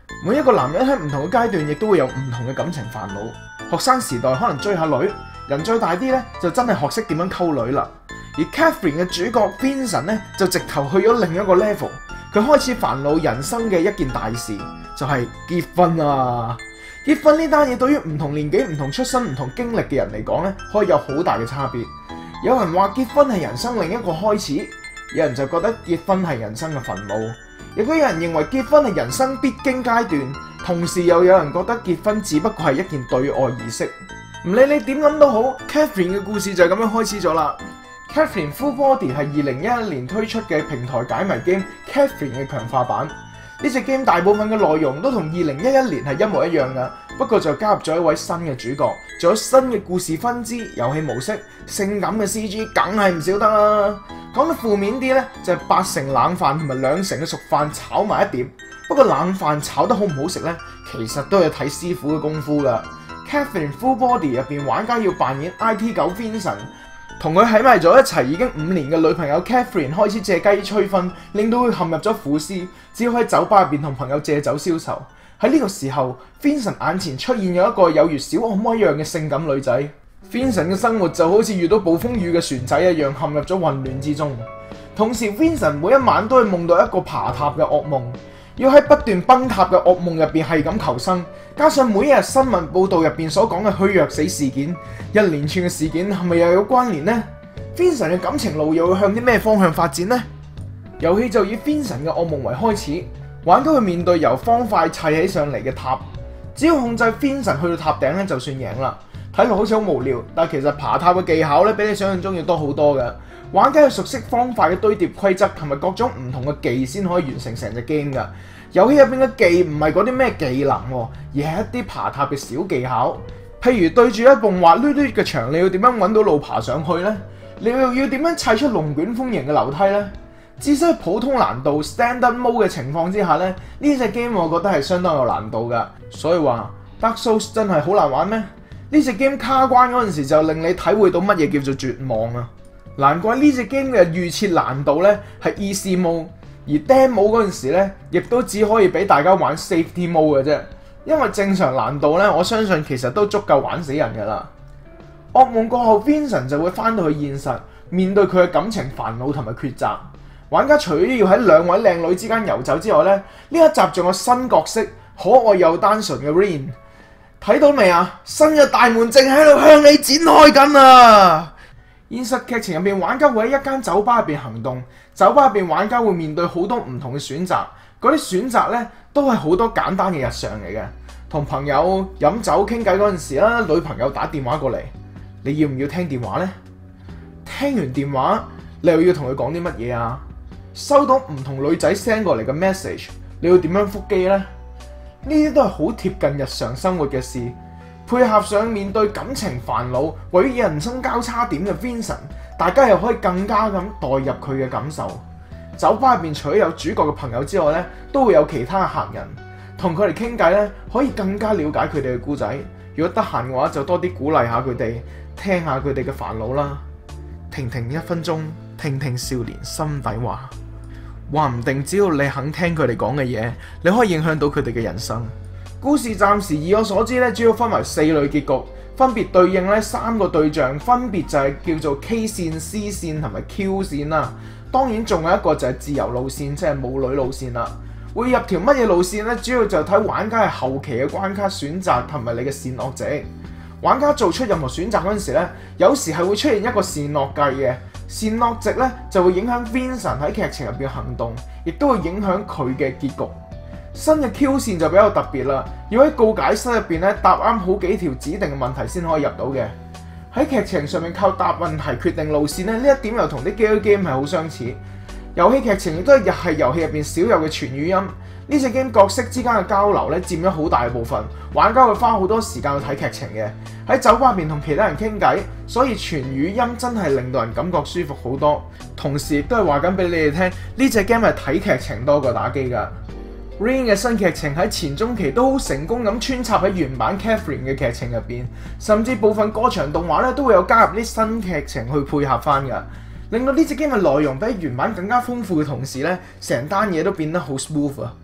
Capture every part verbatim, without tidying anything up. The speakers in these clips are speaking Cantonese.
每一個男人喺唔同嘅階段，亦都會有唔同嘅感情煩惱。學生時代可能追下女，人再大啲咧，就真係學識點樣溝女啦。而 Catherine 嘅主角 Vincent 咧，就直頭去咗另一個 level， 佢開始煩惱人生嘅一件大事，就係結婚啊！結婚呢單嘢對於唔同年紀、唔同出身、唔同經歷嘅人嚟講咧，可以有好大嘅差別。有人話結婚係人生另一個開始，有人就覺得結婚係人生嘅墳墓，亦都有人認為結婚係人生必經階段，同時又有人覺得結婚只不過係一件對愛儀式。唔理你點諗都好 ，Catherine 嘅故事就係咁樣開始咗啦。Catherine Full Body 係二零一一年推出嘅平台解謎 game Catherine 嘅強化版。呢隻 game 大部分嘅內容都同二零一一年係一模一樣噶，不過就加入咗一位新嘅主角，仲有新嘅故事分支、遊戲模式、性感嘅 C G， 梗係唔少得啦。講得負面啲呢，就係八成冷飯同埋兩成嘅熟飯炒埋一碟。不過冷飯炒得好唔好食呢？其實都係睇師傅嘅功夫噶。Catherine Full Body 入邊玩家要扮演 I T 狗 Vincent， 同佢喺埋咗一齊已經五年嘅女朋友 Catherine 開始借雞吹婚，令到佢陷入咗苦思，只要喺酒吧入邊同朋友借酒消愁。喺呢個時候 Vincent 眼前出現咗一個有如小惡魔一樣嘅性感女仔。Vincent 嘅生活就好似遇到暴風雨嘅船仔一樣，陷入咗混亂之中。同時 Vincent 每一晚都係夢到一個爬塔嘅噩夢，要喺不斷崩塌嘅噩夢入邊係咁求生，加上每一日新聞報道入邊所講嘅虛弱死事件，一連串嘅事件係咪又有關聯呢？ Vincent 嘅感情路又會向啲咩方向發展呢？遊戲就以 Vincent 嘅噩夢為開始，玩家會面對由方塊砌起上嚟嘅塔，只要控制 Vincent 去到塔頂咧就算贏啦。睇落好似好無聊，但其實爬塔嘅技巧咧比你想象中要多好多嘅。玩家要熟悉方塊嘅堆疊規則同埋各種唔同嘅技先可以完成成隻 game 噶。遊戲入邊嘅技唔係嗰啲咩技能，而係一啲爬塔嘅小技巧。譬如對住一棟滑捋捋嘅牆，你要點樣揾到路爬上去呢？你又要點樣砌出龍捲風型嘅樓梯呢？至少喺普通難度 standard mode 嘅情況之下咧，呢隻 game 我覺得係相當有難度噶。所以話 Dark Souls 真係好難玩咩？呢隻 game 卡關嗰陣時就令你體會到乜嘢叫做絕望啊！難怪呢隻 game 嘅預設難度咧係 easy mode， 而 demo 嗰陣時咧亦都只可以俾大家玩 safety mode 嘅啫。因為正常難度咧，我相信其實都足夠玩死人噶啦。噩夢過後 ，Vincent 就會翻到去現實，面對佢嘅感情煩惱同埋抉擇。玩家除咗要喺兩位靚女之間遊走之外咧，呢一集仲有新角色，可愛又單純嘅 Rain。睇到未啊？新嘅大門正喺度向你展開緊啊！現實劇情入邊，玩家會喺一間酒吧入邊行動，酒吧入邊玩家會面對好多唔同嘅選擇，嗰啲選擇咧都係好多簡單嘅日常嚟嘅。同朋友飲酒傾偈嗰陣時啦，女朋友打電話過嚟，你要唔要聽電話呢？聽完電話，你又要同佢講啲乜嘢啊？收到唔同女仔 send 過嚟嘅 message， 你要點樣覆機呢？呢啲都係好貼近日常生活嘅事，配合上面對感情煩惱、位於人生交叉點嘅 Vincent， 大家又可以更加咁代入佢嘅感受。酒吧入邊除咗有主角嘅朋友之外咧，都會有其他嘅客人，同佢哋傾偈咧，可以更加了解佢哋嘅故仔。如果得閒嘅話，就多啲鼓勵下佢哋，聽下佢哋嘅煩惱啦。停停一分鐘，聽聽少年心底話。話唔定只要你肯聽佢哋講嘅嘢，你可以影響到佢哋嘅人生。故事暫時以我所知咧，主要分為四類結局，分別對應咧三個對象，分別就係叫做 K 線、C 線同埋 Q 線啦。當然仲有一個就係自由路線，即係母女路線啦。會入條乜嘢路線咧？主要就睇玩家係後期嘅關卡選擇同埋你嘅善惡值。玩家做出任何選擇嗰陣時咧，有時係會出現一個善惡計嘅。善惡值咧就會影響 Vincent 喺劇情入邊嘅行動，亦都會影響佢嘅結局。新嘅 Q 線就比較特別啦，要喺告解室入邊咧答啱好幾條指定嘅問題先可以入到嘅。喺劇情上面靠答問題決定路線咧，呢一點又同啲 Gal game 係好相似。遊戲劇情亦都係日系遊戲入邊少有嘅全語音。呢隻 game 角色之間嘅交流咧佔咗好大部分，玩家會花好多時間去睇劇情嘅。喺酒吧入邊同其他人傾偈，所以全語音真係令到人感覺舒服好多。同時亦都係話緊俾你哋聽，呢隻 game 係睇劇情多過打機㗎。Rain 嘅新劇情喺前中期都好成功咁穿插喺原版 Catherine 嘅劇情入邊，甚至部分過場動畫咧都會有加入啲新劇情去配合翻㗎，令到呢隻 game 嘅內容比原版更加豐富嘅同時咧，成單嘢都變得好 smooth 啊！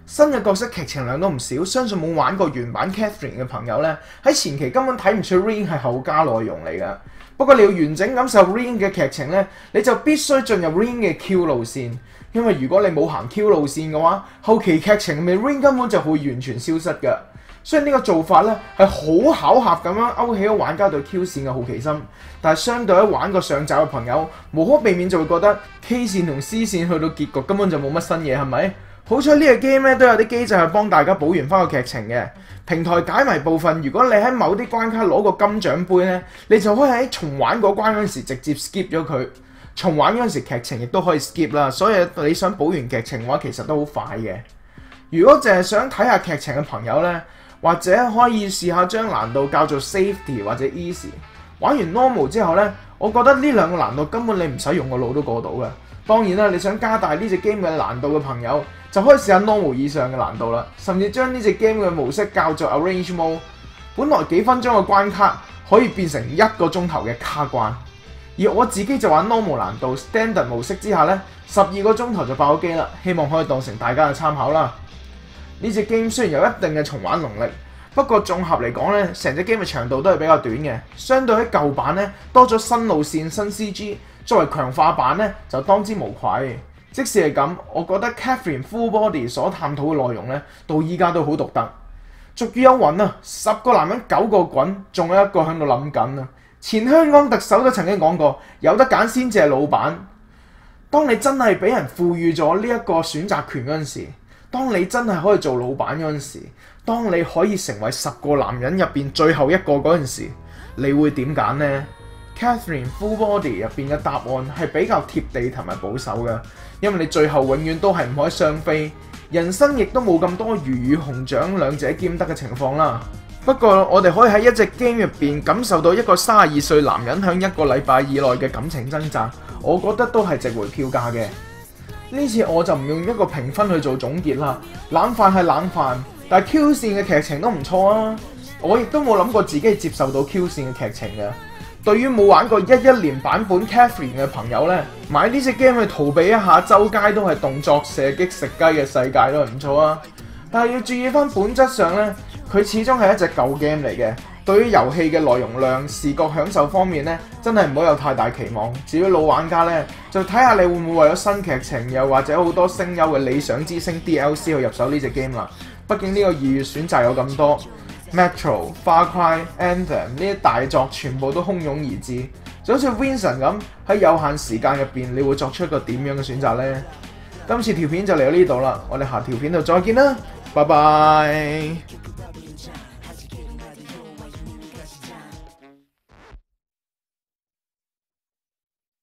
新嘅角色劇情量都唔少，相信冇玩過原版 Catherine 嘅朋友呢，喺前期根本睇唔出 Ring 係後加內容嚟㗎。不過你要完整感受 Ring 嘅劇情呢，你就必須進入 Ring 嘅 Q 路線，因為如果你冇行 Q 路線嘅話，後期劇情咪 Ring 根本就會完全消失㗎。雖然呢個做法呢係好巧合咁樣勾起咗玩家對 Q 線嘅好奇心，但係相對於玩過上集嘅朋友，無可避免就會覺得 K 線同 C 線去到結局根本就冇乜新嘢，係咪？好彩呢個 game 咧都有啲機制去幫大家補完翻個劇情嘅。平台解謎部分，如果你喺某啲關卡攞個金獎杯呢，你就可以喺重玩嗰關嗰陣時直接 skip 咗佢。重玩嗰陣時劇情亦都可以 skip 啦，所以你想補完劇情嘅話，其實都好快嘅。如果淨係想睇下劇情嘅朋友呢，或者可以試下將難度校做 safety 或者 easy。玩完 normal 之後呢，我覺得呢兩個難度根本你唔使用個腦都過到嘅。當然啦，你想加大呢隻 game 嘅難度嘅朋友，就可以試下 normal 以上嘅難度啦，甚至將呢隻 game 嘅模式校做 arrange mode。本來幾分鐘嘅關卡可以變成一個鐘頭嘅卡關。而我自己就玩 normal 難度 standard 模式之下呢，十二個鐘頭就爆咗機啦。希望可以當成大家嘅參考啦。呢隻 game 雖然有一定嘅重玩能力，不過綜合嚟講呢，成隻 game 嘅長度都係比較短嘅。相對喺舊版呢，多咗新路線、新 C G。作為強化版呢，就當之無愧。即使係咁，我覺得 Catherine Full Body 所探討嘅內容呢，到依家都好獨特。俗語有云啊，十個男人九個滾，仲有一個喺度諗緊啊。前香港特首都曾經講過，有得揀先至係老闆。當你真係俾人賦予咗呢一個選擇權嗰陣時，當你真係可以做老闆嗰陣時，當你可以成為十個男人入邊最後一個嗰陣時，你會點揀呢？Catherine Full Body 入邊嘅答案係比較貼地同埋保守嘅，因為你最後永遠都係唔可以雙飛，人生亦都冇咁多魚與熊掌兩者兼得嘅情況啦。不過我哋可以喺一隻 game 入邊感受到一個三十二歲男人響一個禮拜以內嘅感情掙扎，我覺得都係值回票價嘅。呢次我就唔用一個評分去做總結啦，冷飯係冷飯，但係 Q 線嘅劇情都唔錯啊！我亦都冇諗過自己接受到 Q 線嘅劇情嘅。對於冇玩過一一年版本 Catherine 嘅朋友呢，買呢隻 game 去逃避一下周街都係動作射擊食雞嘅世界都係唔錯啊！但係要注意翻本質上呢，佢始終係一隻舊 game 嚟嘅。對於遊戲嘅內容量、視覺享受方面呢，真係唔好有太大期望。至於老玩家呢，就睇下你會唔會為咗新劇情，又或者好多聲優嘅理想之星 D L C 去入手呢隻 game 啦。畢竟呢個二月選擇有咁多。Metro、Far Cry、Anthem 呢啲大作全部都洶湧而至，就好似 Vincent 咁喺有限時間入邊，你會作出一個點樣嘅選擇呢？今次條片就嚟到呢度啦，我哋下條片度再見啦，拜拜。